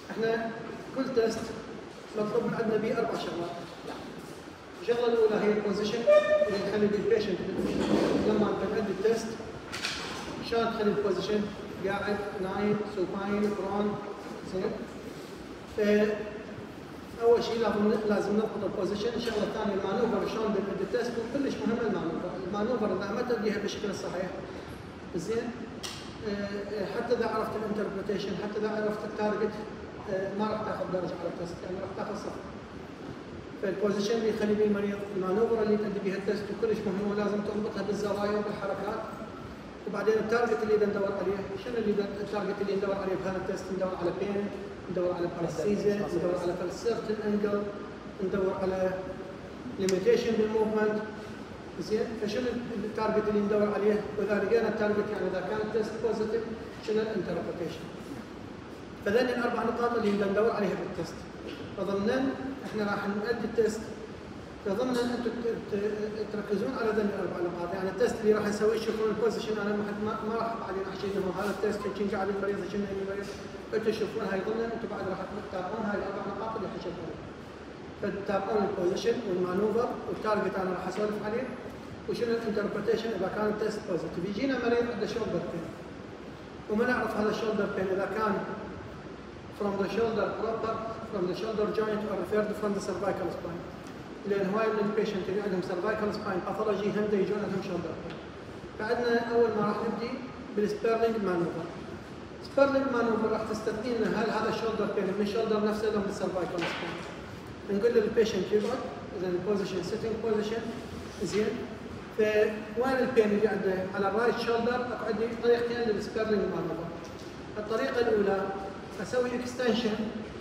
احنا كل تيست مطلوب من عندنا به 4 شغلات. الشغله الاولى هي البوزيشن اللي نخلي به البيشنت لما نقدم التيست شلون تخلي البوزيشن قاعد نايم سوباين برون زين. اول شيء لازم نضبط البوزيشن. الشغله الثانيه المانوفر شلون نقدم التيست وكلش مهم المانوفر اذا ما تديها بالشكل الصحيح زين. حتى اذا عرفت الانتربريتيشن حتى اذا عرفت التارجت ما راح تاخذ درجه على التست يعني راح تاخذ صفر. فالبوزيشن اللي يخلي به المريض المانوفر اللي تؤدي بها التست وكلش مهم ولازم تربطها بالزوايا وبالحركات. وبعدين التارجت اللي ندور عليه شنو التارجت اللي ندور عليه بهذا التست؟ ندور على بين، ندور على بارستيزيا، ندور على سيرتن انجل، ندور على ليميتيشن بالموفمنت زين. فشنو التارجت اللي ندور عليه؟ واذا لقينا التارجت يعني اذا كان التست بوزيتيف شنو الانتربريتيشن. فذني الاربع نقاط اللي ندور عليها بالتست. فضمنا احنا راح نؤدي التست فضمنا انتم تركزون على ذني الاربع نقاط. يعني التست اللي راح نسويه تشوفون البوزيشن انا ما راح بعدين احكي لهم هذا التست كيف قاعد المريض شنو المريض انتم تشوفون هاي ضمنا انتم بعد راح تتابعون هاي الاربع نقاط اللي حكيتها. فتتابعون البوزيشن والمانوفر والتارجت انا راح اسولف عليه وشنو الانتربريتيشن اذا كان التست بوزيتيف. يجينا مريض عنده شولدر بين وما نعرف هذا الشولدر بين اذا كان from the shoulder proper from the shoulder joint or referred from the cervical spine. لان هواي من البيشنت اللي عندهم cervical spine pathology هم يجون عندهم shoulder pain. فعندنا اول ما راح نبدي بالسبيرلينج مانوفر. سبيرلينج مانوفر راح تستثني لنا هل هذا الشولدر بين من الشولدر نفسه ولا من السيرفايكال سباين. نقول للبيشنت يقعد اذا البوزيشن سيتنج بوزيشن زين. فوين البين اللي عنده على الرايت شولدر اكو عندي طريقتين للسبيرلينج مانوفر. الطريقه الاولى اسوي اكستنشن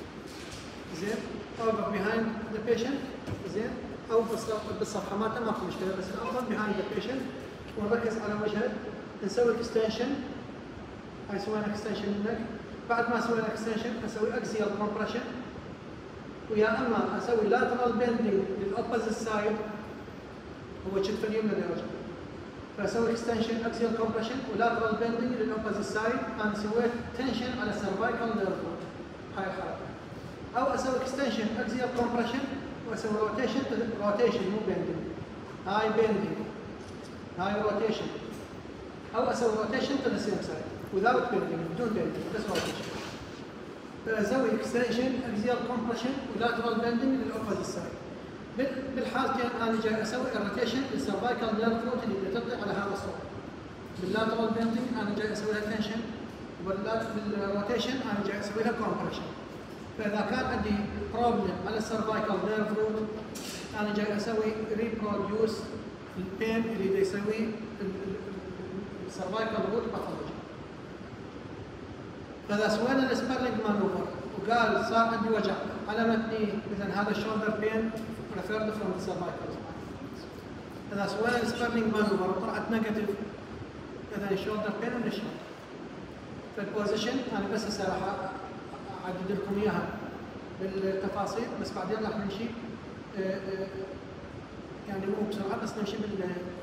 زين over behind the patient زين او بالصفحه مالته ماكو مشكله بس الافضل behind the patient ونركز على وجهه. نسوي اكستنشن هاي سوينا اكستنشن للنك. بعد ما سوينا اكستنشن اسوي اكسيال كومبريشن ويا اما اسوي lateral bending للاوبوزيت سايد هو كتف اليمنى درجه. فاسوي اكستنشن اكسيال كومبريشن ولاترال بندنج للاوبوزيت سايد. انا سويت تنشن على السيرفايكال نيرف هاي الحركه. او اسوي اكستنشن اكسيال كومبريشن واسوي روتيشن مو بندنج. هاي بندنج هاي روتيشن او اسوي روتيشن تو ذا سيم سايد without bending بدون بندنج بس روتيشن. فاسوي اكستنشن اكسيال كومبريشن ولاترال بندنج للاوبوزيت سايد. بالحالتين انا جاي اسوي روتيشن للسيرفايكال نيرف روت اللي تطلع على هذا الصوت. باللاترال بندنج انا جاي اسوي لها تنشن بالروتيشن انا جاي اسوي لها كومبريشن. فاذا كان عندي بروبلم على السيرفايكال نيرف روت انا جاي اسوي ريبروديوس البين اللي يسويه السيرفايكال روت باثولوجي. فاذا سوينا السبيرلينج مانوفر وقال صار عندي وجع علمتني اذا هذا الشولدر بين referred from the cervical spine. إذا سوينا السبيرلينج مانوفر وطلعت نيجاتيف إذا الشولدر بين من الشولدر. فالبوزيشن أنا بس هسه راح أعدد لكم إياها بالتفاصيل بس بعدين راح نمشي يعني مو بسرعة بس نمشي بال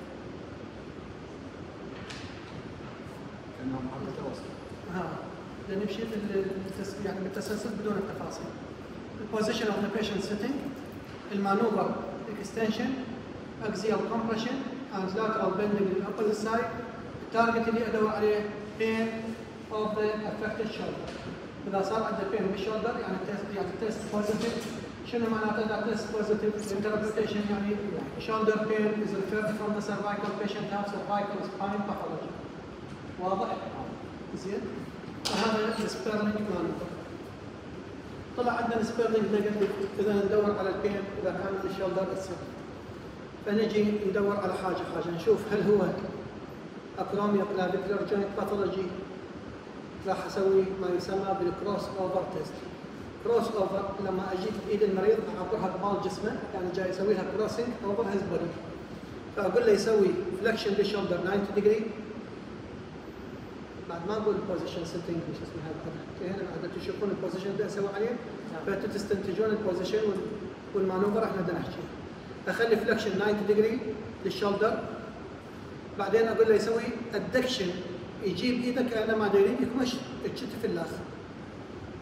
نمشي يعني بالتسلسل بدون التفاصيل. البوزيشن of the patient sitting المانوفر اكستنشن اكسيال كومبريشن اند لاترال بندنج للابوزيت سايد. التارجت اللي ادور عليه بين اوف ذا افكتد شولدر. اذا صار عنده بين بالشولدر يعني التست بوزيتيف. شنو معناته اذا التست بوزيتيف؟ الانتربريتيشن يعني شولدر بين از ريفيرد فروم ذا سيرفايكال بيشنت هاف سيرفايكال سباين باثولوجي. واضح؟ زين؟ فهذا السبيرلينج مانوفر. طلع عندنا سبيرلينج نيجاتيف اذا ندور على البين اذا كان من الشولدر السن. فنجي ندور على حاجه نشوف هل هو اكروميو كلافيكولار جوينت باثولوجي. راح اسوي ما يسمى بالكروس اوفر تيست. كروس اوفر لما اجيب ايد المريض اعبرها ببال جسمه يعني جاي اسوي لها كروسنج اوفر هيز بودي. فاقول له يسوي فلكشن للشولدر 90 ديجري. بعد ما اقول بوزيشن سيتنج مش اسمها هذا هنا بعد تشوفون البوزيشن اللي اسوي عليه فتستنتجون البوزيشن والمانوفر احنا بدنا نحكي. اخلي فلكشن 90 ديجري للشولدر. بعدين اقول له يسوي ادكشن يجيب ايده كانه ما دايرين يكمش الكتف الاخر.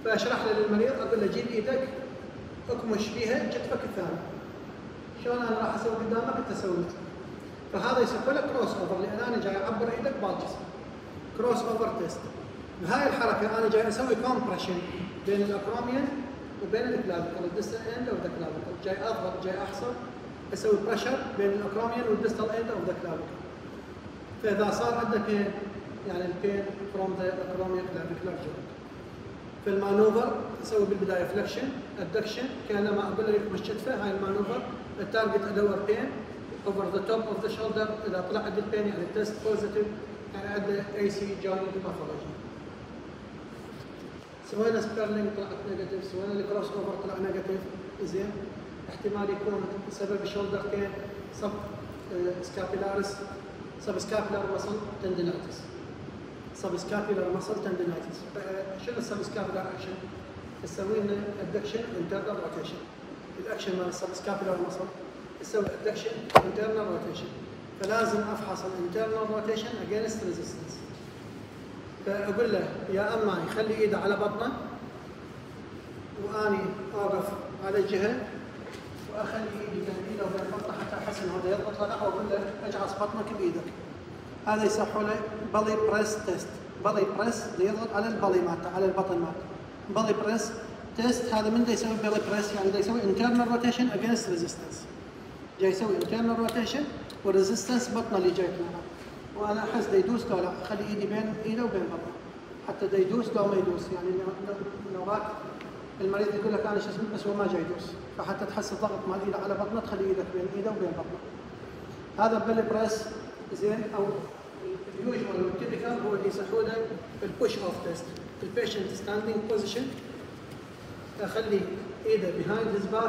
فاشرح له للمريض اقول له جيب ايدك اكمش فيها كتفك الثاني. شلون انا راح اسوي قدامك انت سويت. فهذا يسمى له كروس اوفر لان انا جاي اعبر ايدك بالجسم. كروس اوفر تيست. بهاي الحركه انا جاي اسوي كومبريشن بين الاكروميان وبين الكلافيكل، الديستال اند اوف ذا كلافيكل، جاي اضغط جاي احصر اسوي بريشر بين الاكروميان والديستال اند اوف ذا كلافيكل. فاذا صار عندك بين يعني البين فروم ذا اكروميان كلافيكولار جوينت. في المانوفر اسوي بالبدايه فلكشن ادكشن كانما اقول لك مش كتفه. هاي المانوفر التارجت ادور بين اوفر ذا توب اوف ذا شولدر. اذا طلع عندي البين يعني التست بوزيتيف يعني عنده اي سي جوينت باثولوجي. سوينا سبيرلينج طلعت نيجاتيف، سوينا الكروس اوفر طلع نيجاتيف، زين احتمال يكون سبب الشولدر بين سب سكابيلاريس سب سكابيلار مسل تندينايتس. سب سكابيلار مسل تندينايتس. شنو السب سكابيلار اكشن؟ نسوي لنا ادكشن انترنال روتيشن. الاكشن مال السب سكابيلار مسل نسوي ادكشن انترنال روتيشن. فلازم افحص الانترنال روتيشن اجينست ريزيستنس. فاقول له يا اما يخلي ايده على بطنه واني اوقف على الجهه واخلي ايدي بين ايده وبين بطنه حتى احس انه هذا يضغط ولا لا، واقول له اجعص بطنك بايدك. هذا يصحوا له بلي بريس تيست. بلي بريس يضغط على البلي مالته على البطن مالته. بلي بريس تيست هذا من دا يسوي بلي بريس يعني دا يسوي انترنال روتيشن اجينست ريزيستنس. جاي يسوي انترنال روتيشن والريزيستنس بطنه اللي جاي معه. وانا احس دا يدوس لو لا، اخلي ايدي بين ايده وبين بطنه حتى دا يدوس لو ما يدوس. يعني مرات المريض يقول لك انا شو اسمه بس هو ما جاي يدوس، فحتى تحس الضغط مال ايده على بطنه تخلي ايدك بين ايده وبين بطنه. هذا بلي بريس زين. او اليوجوال والتيبيكال هو اللي يسمونه البوش اوف تيست. البيشنت ستاندينج بوزيشن اخلي ايده بيهايند هيز باك،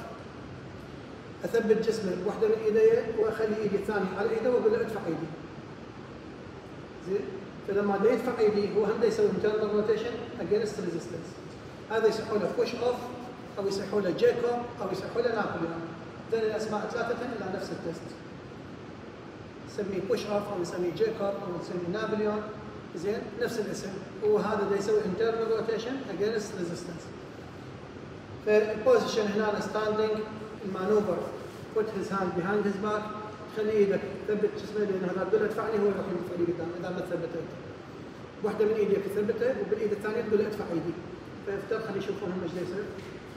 اثبت جسمه بوحده من ايديه واخلي ايدي الثانيه على ايده واقول له ادفع ايدي. زين. فلما دا يدفع ايدي هو هم دا يسوي انترنال روتيشن اجينست ريزيستنس. هذا يصحوا له بوش اوف او يصحوا له جيكوب او يصحوا له نابليون. ذول الاسماء ثلاثه الى نفس التست. نسميه بوش اوف او نسميه جيكوب او نسميه نابليون. زين نفس الاسم. وهذا دا يسوي انترنال روتيشن اجينست ريزيستنس. فالبوزيشن هنا ستاندينج المانوفر put his hand behind his back. خلي ايدك ثبت جسمه لانه هذا تقول له ادفعني هو راح يدفع لي قدام اذا ما ثبته انت. واحده من ايديك تثبته وبالايد الثانيه تقول له ادفع ايدي. فافتر خلي يشوفون هم ايش يصير.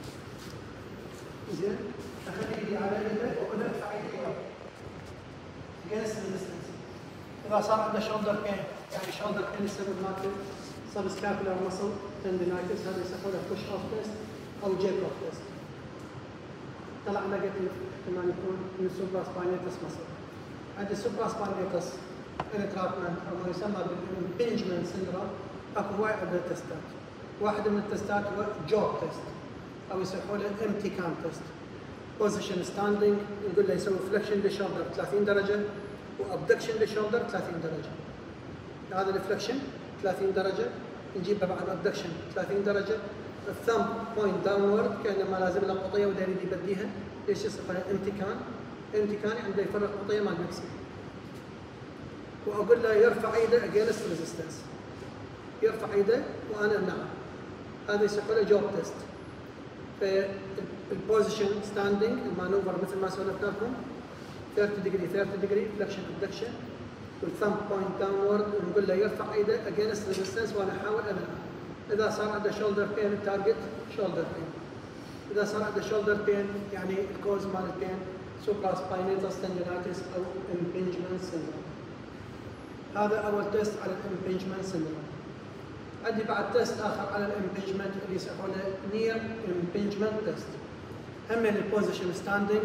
زين اخلي ايدي على ايده واقول له ادفع ايدي against resistance. اذا صار عنده شولدر بين يعني شولدر بين السبب مالته سب سكابولار مسل تندينايتس هذا يسمونه بوش اوف تيست او جيك اوف تيست. طلع نيجاتيف احتمال يكون من السوبرا سباينيتس مسل. عند السوبرا سباينيتس انترابمنت او ما يسمى بالامبنجمنت سندروم اكو هواي عده تستات. واحده من التستات هو جوب تيست او يسمونه امتي كان تيست. بوزيشن ستاندينج نقول له يسوي فليكشن للشولدر 30 درجه وابدكشن للشولدر 30 درجه. هذا الفليكشن 30 درجه نجيبه بعد ابدكشن 30 درجه. الثumb بوينت داونورد كانما لازم له قطيه ودا يريد يبديها. ليش يصير امتكان؟ امتكان عنده يفرق قطيه مال مكسي. واقول له يرفع ايده اجينست ريزيستنس. يرفع ايده وانا امنعه. هذا يسمى له جوب تيست. البوزيشن ستاندينج المانوفر مثل ما سولفت لكم 30 ديجري 30 ديجري فلكشن ابدكشن والثumb بوينت داونورد ونقول له يرفع ايده اجينست ريزيستنس وانا احاول امنعه. اذا صار عنده شولدر بين التارجت شولدر بين. اذا صار عنده شولدر بين يعني الكوز مال البين سوبرا سباينيتس تندينايتس او امبنجمنت سندروم. هذا اول تيست على الامبنجمنت سندروم. عندي بعد تيست اخر على الامبنجمنت اللي يسمونه نير امبنجمنت تيست. هم من البوزيشن ستاندينج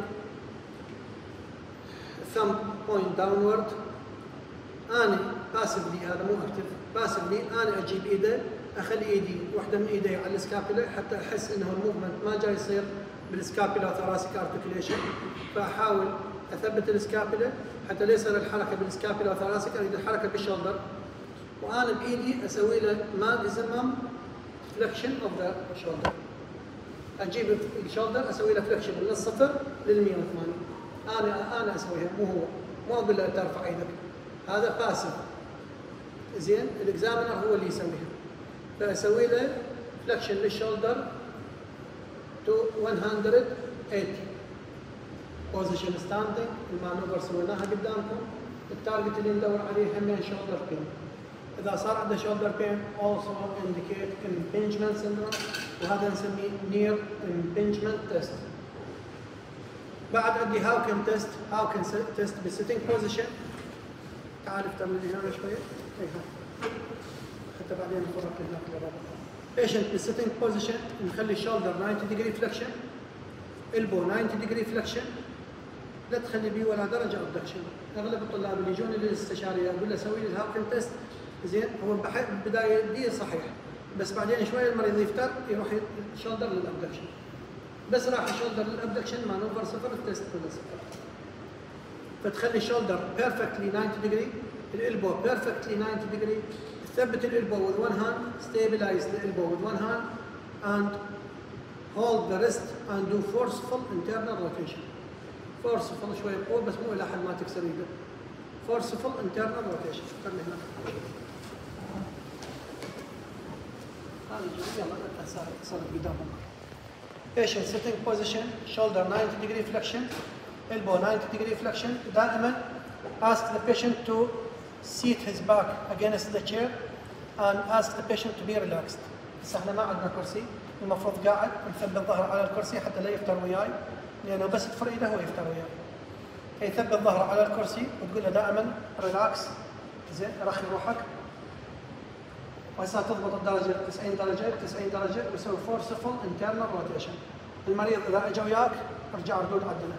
ثumb بوينت داونورد. انا باسفلي هذا مو اكتف باسفلي انا اجيب ايده اخلي ايدي واحده من ايدي على السكابولا حتى احس انه الموفمنت ما جاي يصير بالسكابولا ثوراسيك ارتكيوليشن. فاحاول اثبت السكابولا حتى لا يصير الحركه بالسكابولا ثوراسيك اريد الحركه بالشولدر. وانا بايدي اسوي له ماكسيمم فليكشن اوف ذا شولدر. اجيب الشولدر اسوي له فليكشن من الصفر لل 180. انا اسويها مو هو. مو اقول له ترفع ايدك. هذا باسف. زين الاكزامينر هو اللي يسويها. فاسوي له فلكشن للشولدر to 180. بوزيشن ستاندنج المانوفر سويناها قدامكم. التارجت اللي ندور عليه هم شولدر بين. اذا صار عنده شولدر بين also indicate impingement syndrome وهذا نسميه near impingement test. بعد عندي how can test بsitting position. تعال افتح من هنا شويه. حتى بعدين نفرق هناك للرابط. patient بsitting position نخلي shoulder 90 degree flexion elbow 90 degree flexion. لا تخلي بيه ولا درجه ابدكشن. اغلب الطلاب اللي يجون للاستشاريه اقول له سوي لي الهاوكن تيست زين. هو بالبدايه دي صحيح بس بعدين شويه المريض يفتر يروح شولدر للابدكشن. بس راح الشولدر للابدكشن مانوفر صفر التيست كله صفر. فتخلي الشولدر بيرفكتلي 90 ديجري الالبو بيرفكتلي 90 ديجري. ثبت الالبو with one hand stabilize the elbow with one hand and hold the wrist and do forceful internal rotation. forceful شويه بقوه بس مو الى حد ما تكسر ايده. forceful internal rotation. خلي هنا. يلا صارت قدامهم. patient sitting position shoulder 90 degree flexion elbow 90 degree flexion. دائما ask the patient to seat his back against the chair and ask the patient to be relaxed. بس احنا ما عندنا كرسي المفروض قاعد نثبت ظهره على الكرسي حتى لا يفتر وياي لانه بس تفر ايده هو يفتر وياي. يثبت ظهره على الكرسي وتقول له دائما ريلاكس زين رخي روحك. وهسه تضبط الدرجه 90 درجه ويسوي فورسفul internal rotation. المريض اذا اجى وياك ارجع ردود عدله.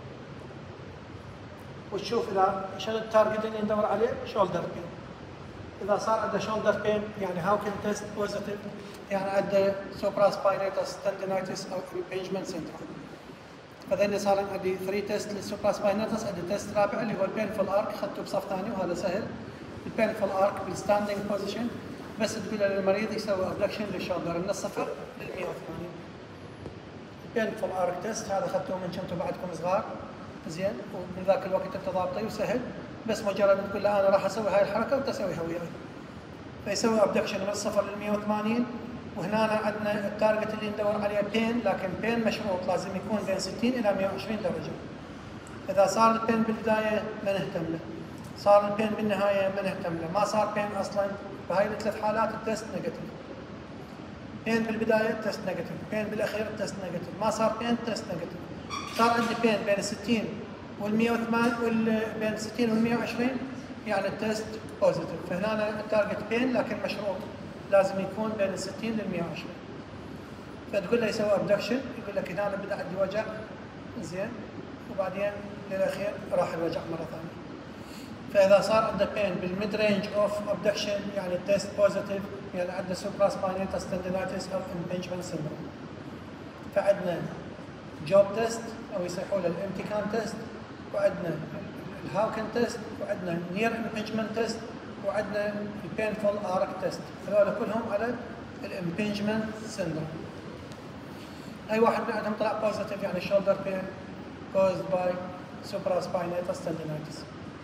وتشوف اذا شنو التارجت اللي ندور عليه شولدر بين. اذا صار عنده شولدر بين يعني هاو كان تيست بوزيتيف يعني عنده سوبرا سباينيتس تندينايتس او امبينجمنت سيندروم. فذني صار عندي 3 تيست للسوبرا سباينيتس. عندي تيست رابع اللي هو البينفول ارك خدته بصف ثاني وهذا سهل. البينفول ارك بالستاندنج بوزيشن بس تقول للمريض يسوي ابدكشن للشولدر من الصفر لل 180. البينفول ارك تيست هذا اخذته من كنتوا بعدكم صغار زين ومن ذاك الوقت انت ضابطه وسهل بس مجرد تقول له انا راح اسوي هاي الحركه وانت سويها وياي. فيسوي ابدكشن من الصفر لل 180. وهنا عندنا التارجت اللي ندور عليه بين لكن بين مشروط لازم يكون بين 60 الى 120 درجه. اذا صار البين بالبدايه ما نهتم له. صار البين بالنهايه ما نهتم له. ما صار بين اصلا بهاي الثلاث حالات التست نيجاتيف. بين بالبدايه التست نيجاتيف، بين بالاخير التست نيجاتيف، ما صار بين تست نيجاتيف. صار عندي بين بين 60 وال 108 بين 60 وال 120 يعني التست بوزيتيف. فهنا التارجت بين لكن مشروط لازم يكون بين 60 لل 120. فتقول له يسوي ابدكشن يقول لك هنا بدا عندي وجع زين وبعدين للاخير راح الوجع مره ثانيه. فاذا صار عنده بين بالميد رينج اوف ابدكشن يعني التست بوزيتيف يعني عنده سوبرا سباينيتس تندينايتس او امبينجمنت سيندروم. فعندنا جوب تيست او يصيحوا له الامتكان تيست وعندنا الهاوكن تيست وعندنا نير امبينجمنت تيست وعندنا البينفول ارك تيست. هذول كلهم على الامبينجمنت سيندروم. اي واحد من عندهم طلع بوزيتيف يعني شولدر بين caused by supraspinatus tendinitis.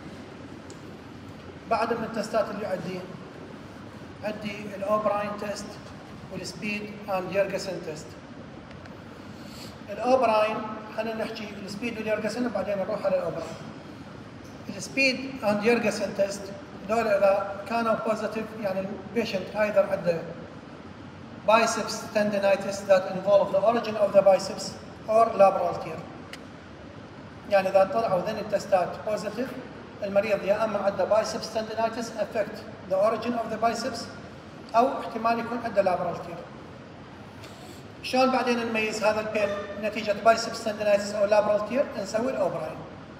بعد من التستات اللي عندي الاوبراين تيست والسبيد اند يرجسن تيست. الاوبراين خلينا نحكي السبيد واليرجسن وبعدين نروح على الاوبراين. السبيد اند يرجسن تيست دول اذا كانوا بوزيتيف يعني البيشنت ايذر عنده biceps tendinitis that involve the origin of the biceps or labral tear. يعني اذا طلعوا ذن التستات بوزيتيف المريض يا اما عنده biceps tendinitis affect the origin of the biceps او احتمال يكون عنده labral tear. شلون بعدين نميز هذا البين نتيجه biceps tendinitis او labral tear؟ نسوي الاوبراين.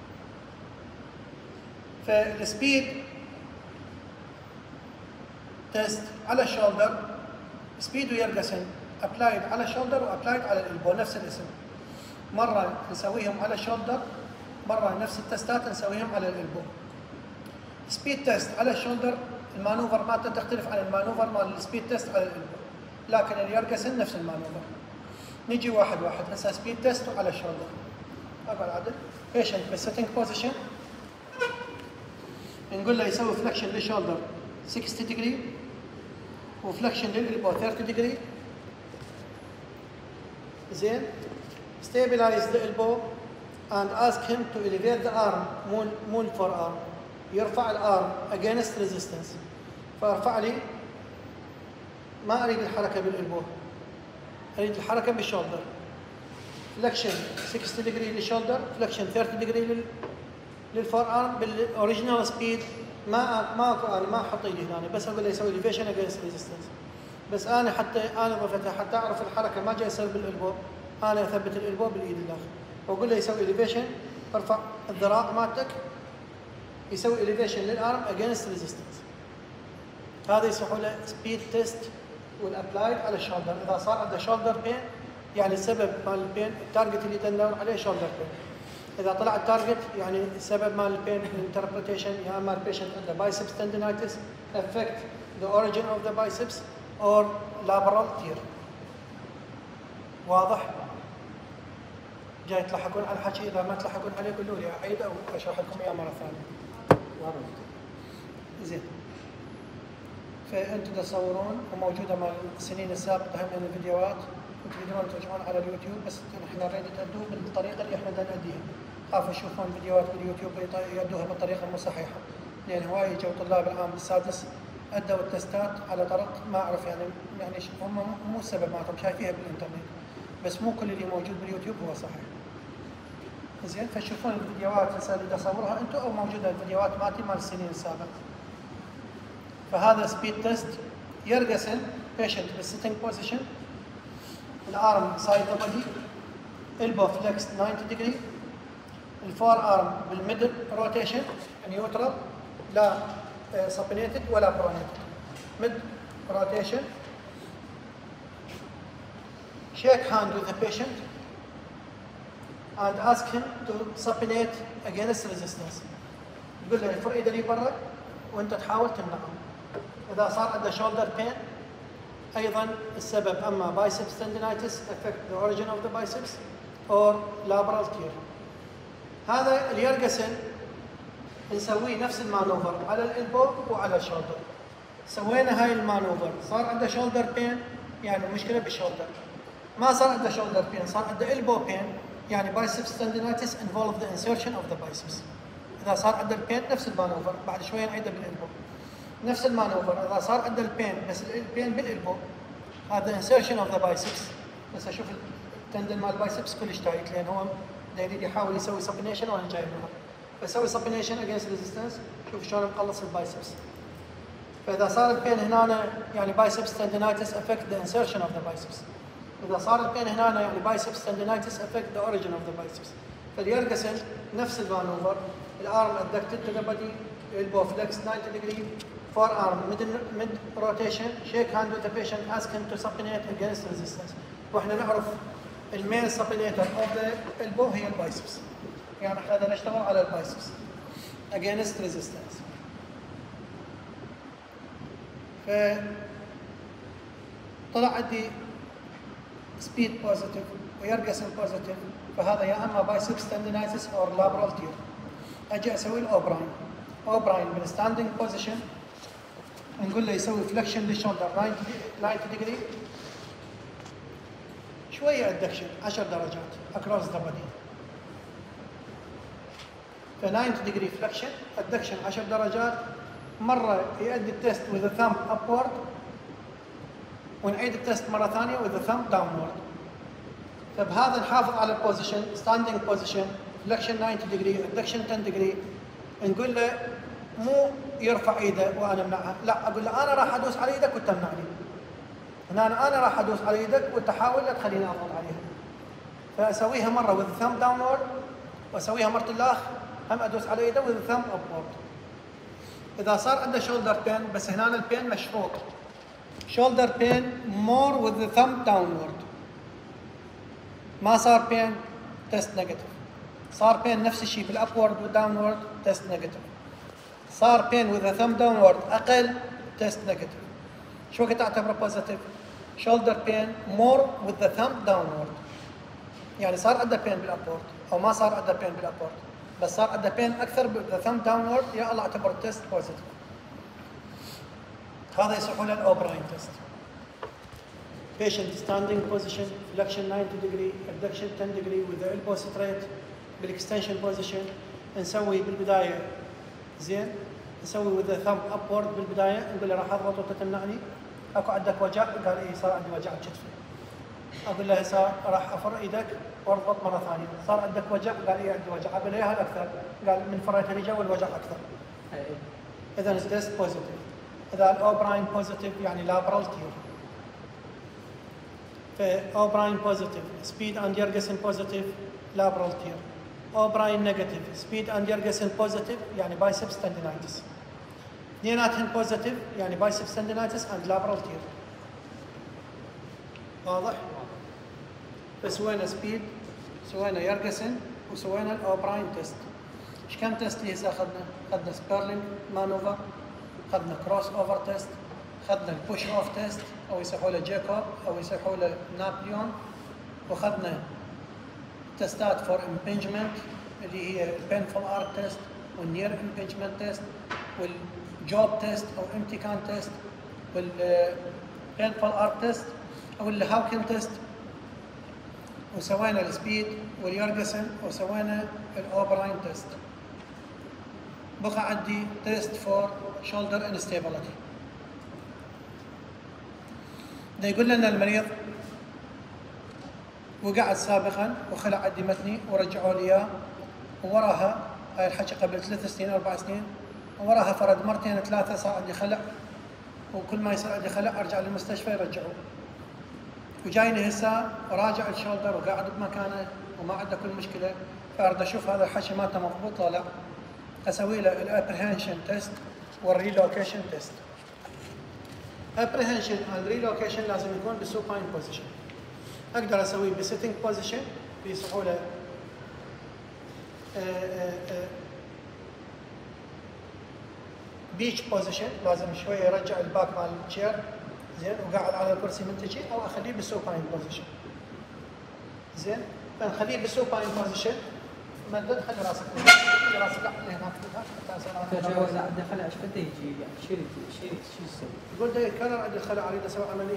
فالسبيد تيست على الشولدر سبيد ويرجسن ابلايد على الشولدر وابلايد على الالبو نفس الاسم. مره نسويهم على الشولدر مره نفس التستات نسويهم على الالبو. سبيد تيست على الشولدر المانوفر مالته تختلف عن المانوفر مال السبيد تيست على الالبو لكن اليرجسن نفس المانوفر. نجي واحد واحد هسه سبيد تيست على الشولدر. اقعد عدل بيشنت بالسيتنج بوزيشن نقول له يسوي فلكشن للشولدر 60 ديجري وفلكشن للالبو 30 ديجري زين. stabilize the elbow and ask him to elevate the arm مو الفور arm. يرفع الارم against resistance. فارفع لي، ما اريد الحركه بالالبو، اريد الحركه بالشولدر. فلكشن 60 ديجري للشولدر، فلكشن 30 ديجري للفور ارم بالاوريجينال سبيد. انا ما احط ايدي هنا، بس اقول له يسوي ليفيشن اجينست ريزيستنس. بس انا انا ضفتها حتى اعرف الحركه ما جاي يصير بالالبو، انا اثبت الالبو بالايد الداخل واقول له يسوي ليفيشن. ارفع الذراع مالتك، يسوي اليفيشن للارم اجينست ريزيستنس. هذا يسمحوا له سبيد تيست والابلايد على الشولدر. اذا صار عنده شولدر بين يعني السبب مال البين التارجت اللي ندور عليه شولدر بين. اذا طلع التارجت يعني السبب مال البين الانتربريتيشن يا اما البيشنت عنده بايسبس تندينايتس affect the origin of the biceps or lateral tear. واضح؟ جاي تلحقون على الحكي؟ اذا ما تلحقون عليه قولوا لي اعيد او اشرح لكم اياه مره ثانيه. زين. فانتم تصورون وموجوده مع السنين السابقه هم من الفيديوهات وتقدرون ترجعون على اليوتيوب، بس احنا نريد تأدوه بالطريقه اللي احنا بدنا نأديها. خافوا يشوفون فيديوهات باليوتيوب يأدوها بالطريقه مو صحيحه، لان هواي جو طلاب العام السادس أدوا التستات على طرق ما اعرف يعني هم مو السبب مالتهم شايفيها بالانترنت، بس مو كل اللي موجود باليوتيوب هو صحيح. زين. فتشوفون الفيديوهات اللي تصورها انتم او موجوده الفيديوهات مالتي مال السنين السابقه. فهذا سبيد تيست. يرقسن بيشنت بالسيتنج بوزيشن، الارم سايد ذا بودي، البو فليكس 90 ديجري، الفور ارم بالميدل روتيشن نيوترال، لا سبينيتد ولا برونيتد، ميد روتيشن. shake hand with the patient and ask him to supinate against resistance. تقول له يفر ايده لي برا وانت تحاول تمنعه. اذا صار عنده شولدر بين ايضا السبب اما بايسبس تندينايتس affect the origin of the biceps or labral tear. هذا اليرقسن نسويه نفس المانوفر على الالبو وعلى الشولدر. سوينا هاي المانوفر، صار عنده شولدر بين يعني مشكله بالشولدر. ما صار عنده شولدر بين، صار عنده البو بين يعني بايسبس تندينايتس involve the insertion of the biceps. اذا صار عنده البين نفس المانوفر، بعد شويه نعيده بالالبو نفس المانوفر. اذا صار عنده البين بس البين بالالبو هذا insertion of the biceps. بس اشوف التندن مال البايسبس كلش تايت لان هو يريد يحاول يسوي سبينيشن وانا جايب له، فسوي سبينيشن اجينست ريزيستنس. شوف شلون مقلص البايسبس. فاذا صار البين هنا يعني بايسبس تندينايتس affect the insertion of the biceps. اذا صار البين هنا يعني بايسبس تندينايتس affect the origin of the biceps. فاليرقسن نفس المانوفر، الارم ادكتد تو ذا بودي، elbow flex 90 degree, forearm mid rotation, shake hand with the patient, ask him to supinate against resistance. واحنا نعرف المين supinator of the elbow هي البايسبس. يعني احنا بدنا نشتغل على البايسبس against resistance. طلع عندي speed positive ويرقسم positive، فهذا يا اما بايسبس تندينايتس او لابرال تير. اجي اسوي الاوبراين. اوبراين بالستاندنج بوزيشن نقول له يسوي فلكشن للشولدر 90 ديجري، شويه ادكشن 10 درجات اكروس ذا بودي. ف 90 ديجري فلكشن ادكشن 10 درجات. مره يؤدي التست with the thumb upward ونعيد التست مره ثانيه with the thumb downward. فبهذا نحافظ على البوزيشن ستاندنج بوزيشن فلكشن 90 ديجري ادكشن 10 ديجري. نقول له مو يرفع ايده وانا امنعها، لا اقول له انا راح ادوس على ايدك وانت تمنعني. هنا انا راح ادوس على ايدك وانت حاول لا تخليني اضغط عليها. فاسويها مره with the thumb downward واسويها مرة الاخ هم ادوس على ايده with the thumb upward. اذا صار عنده شولدر بين بس هنا البين مشفوط، شولدر بين more with the thumb downward. ما صار بين تست نيجاتيف. صار بين نفس الشيء بالابورد والداونورد تست نيجاتيف. صار بين with the thumb downward اقل تست نيجاتيف. شو وقت اعتبره بوزيتيف؟ شولدر بين more with the thumb downward. يعني صار عنده بين بالابورد او ما صار عنده بين بالابورد، بس صار عنده بين اكثر with the thumb downward، يا الله اعتبر التست بوزيتيف. هذا يصحوا له الاوبراين تيست. patient standing position, flexion 90 degree, abduction 10 degree with the elbow straight, بالاكستنشن position. نسوي بالبدايه زين، نسوي with the thumb upward بالبدايه، نقول له راح اضغط وتتمنعني، اكو عندك وجع؟ قال اي صار عندي وجع بكتفي. اقول له هسه راح افر ايدك واضغط مره ثانيه، صار عندك وجع؟ قال اي عندي وجع. اقول له يا هل اكثر؟ قال من فريت اللي جو والوجع اكثر. اذا التست بوزيتيف. اذا الاوبراين بوزيتيف يعني لابرال تير. فاوبراين بوزيتيف سبيد اند يرجسن بوزيتيف لابرال تير. اوبراين نيجاتيف سبيد اند يرجسن بوزيتيف يعني بايسبس تندينايتس. اثنيناتهم بوزيتيف يعني بايسبس تندينايتس اند لابرال تير. واضح؟ فسوينا سبيد، سوينا يرجسن، وسوينا الاوبراين تيست. ايش كم تيست اللي هسه اخذنا؟ اخذنا سبيرلينج مانوفر، اخذنا كروس اوفر تيست، اخذنا البوش اوف تيست او يسموه له جاكوب او يسموه له نابليون، واخذنا تستات فور امبنجمنت اللي هي البينفول ارك تيست والنير امبنجمنت تيست والجوب تيست او امتكان تيست والبينفول ارك تيست او الهاوكن تيست، وسوينا السبيد واليرجسن وسوينا الاوبراين تيست. بقى عندي تيست فور شولدر انستابيليتي. ده يقول لنا المريض وقعد سابقا وخلع عندي متني ورجعوا لي اياه، ووراها هاي الحكي قبل 3 سنين 4 سنين، ووراها فرد مرتين 3 صار عندي خلع، وكل ما يصير عندي خلع ارجع للمستشفى يرجعوه. وجايني هسه راجع الشولدر وقاعد بمكانه وما عنده كل مشكله، فاريد اشوف هذا الحكي مالته مضبوط ولا لا. اسوي له الابرهنشن تيست والريلوكيشن تيست. ابرهنشن اند ريلوكيشن لازم يكون بسوباين بوزيشن. اقدر اسويه بسيتنج بوزيشن بسهوله، بيتش بوزيشن لازم شويه يرجع الباك مال الشير زين وقاعد على الكرسي منتجي، او اخليه بالسوباين بوزيشن. زين فنخليه بالسوباين بوزيشن. مدد خلي راسك خلي راسك هناك لا دخل ايش بده يجي شيل شو يسوي؟ يقول ده يتكرر عند الخلع اريد اسوي عمليه.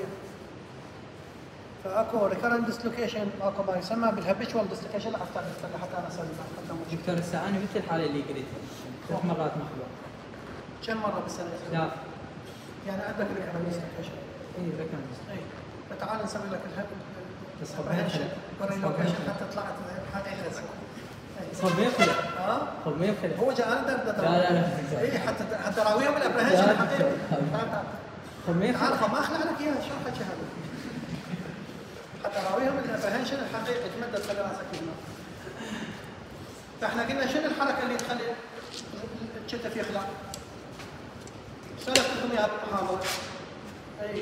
فاكو ريكرنت ديسلوكيشن، اكو ما يسمى بالهابيتشوال ديسلوكيشن حتى انا اسوي دكتور هسه انا مثل الحاله اللي قريتها 3 مرات مخلوع. كم مره بالسنه؟ لا يعني عندك ريكرنت ديسلوكيشن. اي ريكرنت. اي فتعال نسوي لك بس والريلوكيشن حتى طلعت حقيقه. صوب ما يخلع. صوب ما يخلع. هو جاء انا لا اي حتى راويهم الابرهنشن الحقيقي. صوب ما يخلع. عارفه ما اخلع لك اياها، شلون حكي هذا؟ حتى راويهم الابرهنشن الحقيقي تمدد خلي راسك هنا. فاحنا قلنا شنو الحركه اللي تخلي الكتف يخلع؟ سولفت لكم اياها بالمحاضره. اي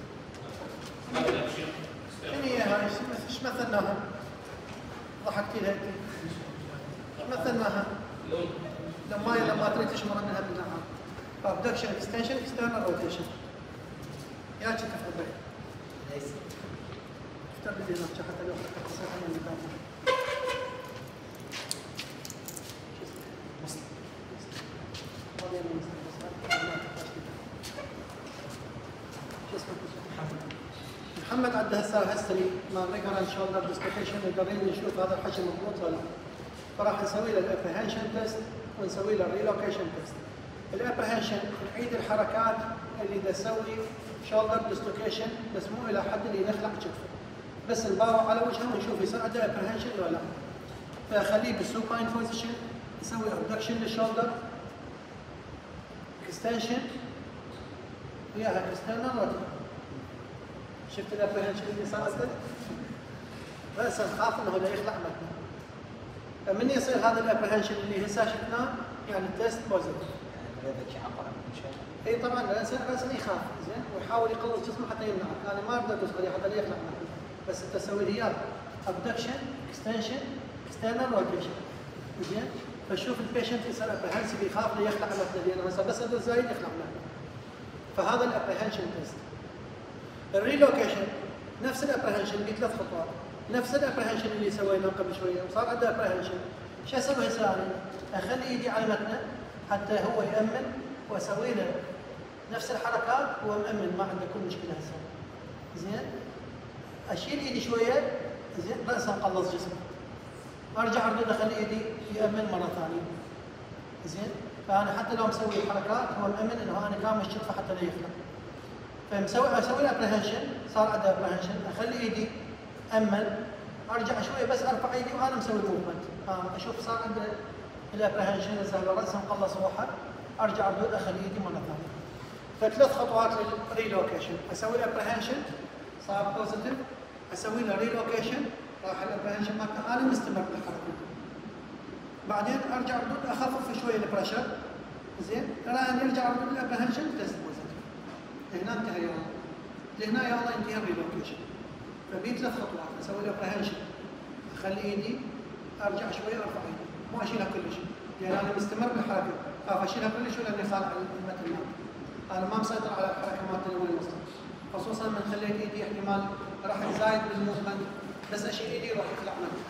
شنو هي هاي؟ ايش مثلناها؟ ضحكتي لها انت. ايش مثلناها؟ لما تريد تشمر منها بالنهار. ابدكشن اكستنشن اكسترنال روتيشن. يا كتف عبيد. ليس. افترض لي نفسك حتى لو اخذت تصير عن المكان. محمد عنده هسه هيستوري مال ريكرنت شولدر ديسلوكيشن، يقدر نشوف هذا الحكي مضبوط ولا لا. فراح نسوي له الابرهنشن تيست ونسوي له الريلوكيشن تيست. الابرهنشن نعيد الحركات اللي تسوي شولدر ديسلوكيشن بس مو الى حد اللي نخلع كتفه، بس نباوع على وجهه ونشوف يصير عنده ابرهنشن ولا لا. فاخليه بالسوباين بوزيشن، يسوي ابدكشن للشولدر، اكستنشن وياها اكسترنال روتيشن. شفت الابرهنشن اللي صار عنده؟ بس نخاف انه لا يخلع متنه. فمن يصير هذا الابرهنشن اللي هسه شفناه يعني التست بوزيتيف. اي طبعا الانسان لازم يخاف زين ويحاول يقلص جسمه حتى يمنعه، انا ما اقدر ادوس عليه حتى لا يخلع متنه، بس انت تسوي لي اياه ابدكشن اكستنشن اكسترنال روتيشن زين. فشوف البيشنت يصير ابرهنسيف يخاف لا يخلع متنه، لانه هسه بس ادوس زايد يخلع متنه. فهذا الابرهنشن تيست. الريلوكيشن نفس الابرهنشن ب3 خطوات، نفس الابرهنشن اللي سويناه قبل شويه وصار عنده ابرهنشن. شو اسوي هسه انا؟ اخلي ايدي على متنه حتى هو يامن واسوي له نفس الحركات وهو مامن ما عنده كل مشكله هسه. زين؟ اشيل ايدي شويه زين راسا اقلص جسمي. ارجع اردد اخلي ايدي يامن مره ثانيه. زين؟ فانا حتى لو مسوي الحركات هو مأمن انه انا كامل الشطفه حتى لا يخلع. اسوي الابريهنشن، صار عندي ابريهنشن، اخلي ايدي امن، ارجع شويه بس ارفع ايدي وانا مسوي موفمنت. اشوف صار عندي الابريهنشن، نزل راسه مقلص روحه، ارجع اردد اخلي ايدي مره ثانيه. فثلاث خطوات للريلوكيشن، اسوي الابريهنشن صار بوزيتيف، اسوي له ريلوكيشن راح الابريهنشن مالته انا مستمر بالحركه. بعدين ارجع اردد اخفف شويه البريشر. زين؟ ترى ان يرجع اردد الابريهنشن تست بوزيتيف. هنا انتهى يلا. لهنا يلا ينتهي الريلوكيشن. فبي ثلاث خطوات، اسوي الابريهنشن، اخلي ايدي، ارجع شويه ارفع ايدي، مو اشيلها كلش، لان انا مستمر بالحركه، خاف اشيلها كلش لاني خالع المتن مالتي. انا ما مسيطر على الحركه مالتي وين وصلت. خصوصا من خليت ايدي احتمال راح يزايد بالموفمنت، بس اشيل ايدي راح يخلع مني.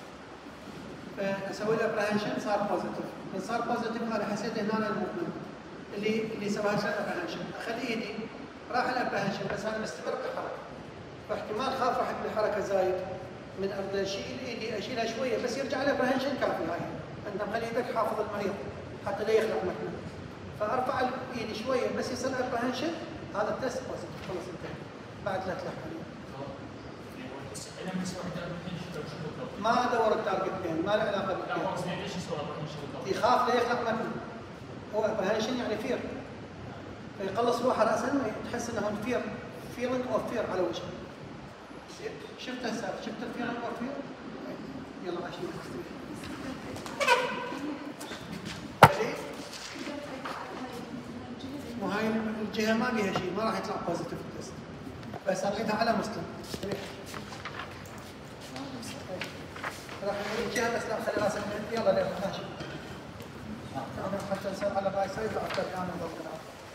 فاسوي الابريهنشن صار بوزيتيف، من صار بوزيتيف انا حسيت هنا الموفمنت اللي سواها الابريهنشن، اخلي ايدي راح الابريهنشن بس انا مستمر بالحركه. فاحتمال خاف راح بالحركه زايد من ارد اشيل ايدي اشيلها شويه بس يرجع الابريهنشن كافي. هاي انت مخلي ايدك حافظ المريض حتى لا يخلع مكنه. فارفع ايدي شويه بس يصير ابريهنشن، هذا التست بوزيتيف خلص انتهى بعد 3 لحظات. ما ادور التارجت بين، ما له علاقه بالبين. يخاف لا يخلق مكنه. هو ابريهنشن يعني فير. فيقلص روحه راسا تحس انه فير، فيلينج اوف فير على وجهه. شفت هسه شفت الفيلينج اوف فير؟ يلا ماشي. وهاي الجهه ما بيها شيء، ما راح يطلع بوزيتيف تيست. بس القيتها على مسلم. راح الجهه بس لا خلي راسك يلا ماشي. حتى نصير على الراي سايد اكثر كان نضبط.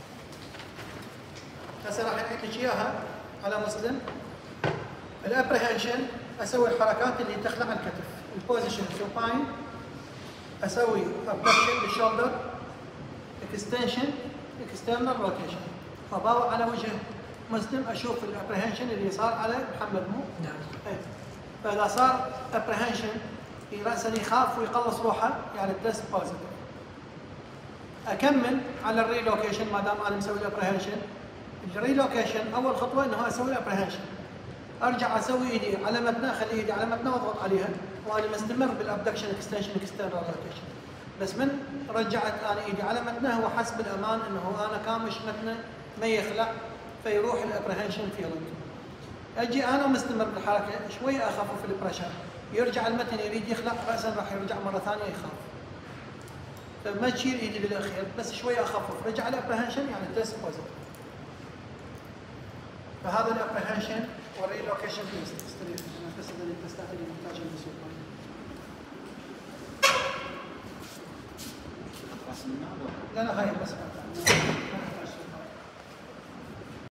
هسه راح نعيد لك اياها على مسلم. الابريهنشن اسوي الحركات اللي تخلع الكتف، البوزيشن سوباين، اسوي ابدكشن بالشولدر، اكستنشن، اكسترنال روتيشن. فباوع على وجه مسلم اشوف الابريهنشن اللي صار على محمد مو؟ نعم. ايه. فاذا صار ابريهنشن في راسا يخاف ويقلص روحه يعني التست بوزيتيف. اكمل على الريلوكيشن ما دام انا مسوي الابريهنشن. الريلوكيشن اول خطوه انه اسوي الابريهنشن. ارجع اسوي ايدي على متنه، اخلي ايدي على متنه واضغط عليها وانا مستمر بالابدكشن اكستنشن اكسترنال روتيشن. بس من رجعت انا ايدي على متنه هو حس بالامان انه انا كامش متنه ما يخلع فيروح الابريهنشن فيلينج. اجي انا مستمر بالحركه شويه اخفف البريشر، يرجع المتن يريد يخلع راسا راح يرجع مره ثانيه يخاف. فما تشيل ايدي بالاخير بس شويه اخفف، رجع الابريهنشن يعني تيست بوزيتيف. فهذا الابريهنشن والريلوكيشن تيست بس هذول التستات اللي محتاجه للسوق. لا هاي بس